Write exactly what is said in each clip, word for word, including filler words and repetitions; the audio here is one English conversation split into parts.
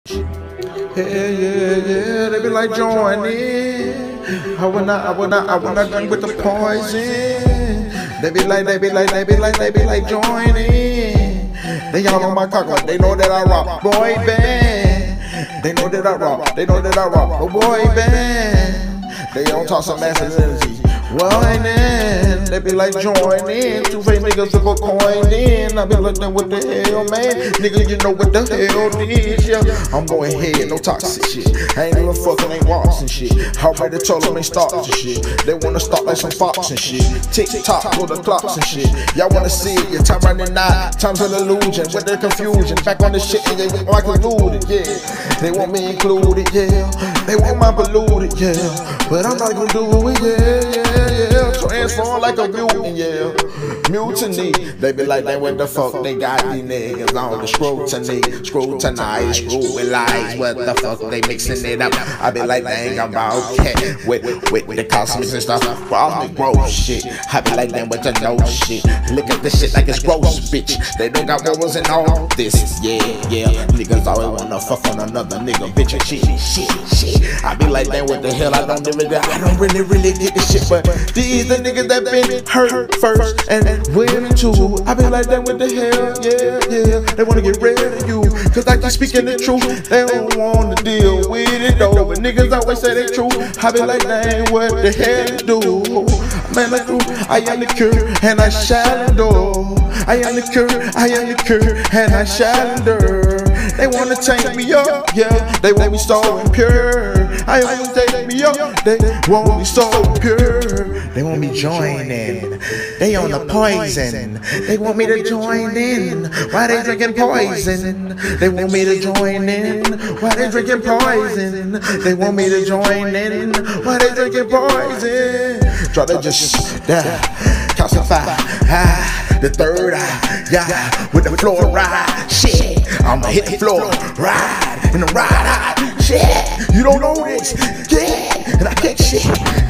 Yeah, yeah, yeah, they be like join in. I will not, I will not, I will not drink with the poison. They be like, they be like, they be like, they be like join in. They all on my cock like they know that I rock boy band. They know that I rock, they know that I rock a boy band. They don't talk some masculinity. Whining, they be like join in. Two fake niggas to go coin in. I be looking what the hell, man. Nigga, you know what the hell this, yeah. I'm going ahead, no toxic shit. I ain't even fucking, ain't watching shit. Already told them ain't starting shit. They wanna start like some fox and shit. Tick tock, go the clocks and shit. Y'all wanna see it, your time running out. Time's an illusion, with the confusion. Back on the shit and they want like included, yeah. They want me included, yeah. They want my polluted, yeah. But I'm not gonna do it, yeah, yeah. Yeah, transform like a mutant, yeah. Mutiny. They be like, they what the fuck they got these niggas on the scrutiny. Scrutinize, scrutinize. What the fuck they mixing it up? I be like, dang, I'm about okay. With, with, with the cosmics and stuff. Cosmic gross shit. I be like, them with the no shit. Look at this shit like it's gross, bitch. They don't got morals in all this. Yeah, yeah. Niggas always wanna fuck on another nigga, bitch and shit, shit, shit. I be like, dang, what the hell? I don't really, I don't really, really get this shit, but these the niggas that been hurt first and women too. I be like that with the hell, yeah, yeah. They wanna get rid of you, cause I keep speaking the truth. They don't wanna deal with it though, but niggas always say they true. I be like, dang, what the hell to do? Man, I do, I am the cure and I shall endure. I am the cure, I am the cure and I shall endure. They wanna take me up, yeah. They want me so impure. I want to take me up. They want me so pure. They want me joining. They on the poison. They want me to join in. Why they drinking poison? They want me to join in. Why they drinking poison? They want me to join in. Why they drinking poison? Try to just yeah, calcify ah, the third eye, yeah, with the fluoride. Shit, I'ma hit the floor, ride in the ride eye. Shit, you don't know this, yeah, and I get shit,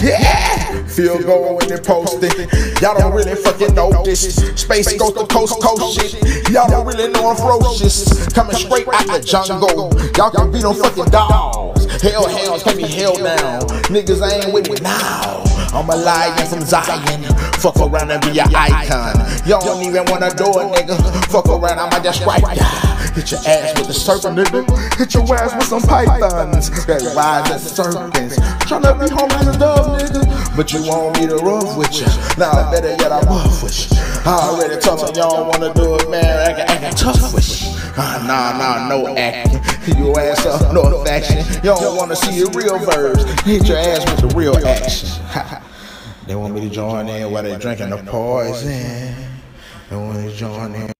yeah. Feel go when they post it. Y'all don't really fucking know this. Space Ghost to coast coast shit. Y'all don't really know I'm ferocious. Coming straight out the jungle. Y'all can beat them fucking dogs. Hell hells can't be held down. Niggas ain't with me now. I'm a lion from Zion. Fuck around and be an icon. Y'all don't even wanna do it, nigga. Fuck around, I might just strike ya. Hit your ass with a serpent, nigga. Hit your ass with some pythons. That wise as serpents. Tryna be homeless and dumb, nigga. But you want me to rough with you. Now better yet, I rough with you. I already told you y'all wanna do it, man. I can act tough with you. Uh, nah, nah, no acting. Your ass up, no affection. You don't wanna see the real verbs. Hit your ass with the real action. They want me to join in while they drinking the poison. They want me to join in.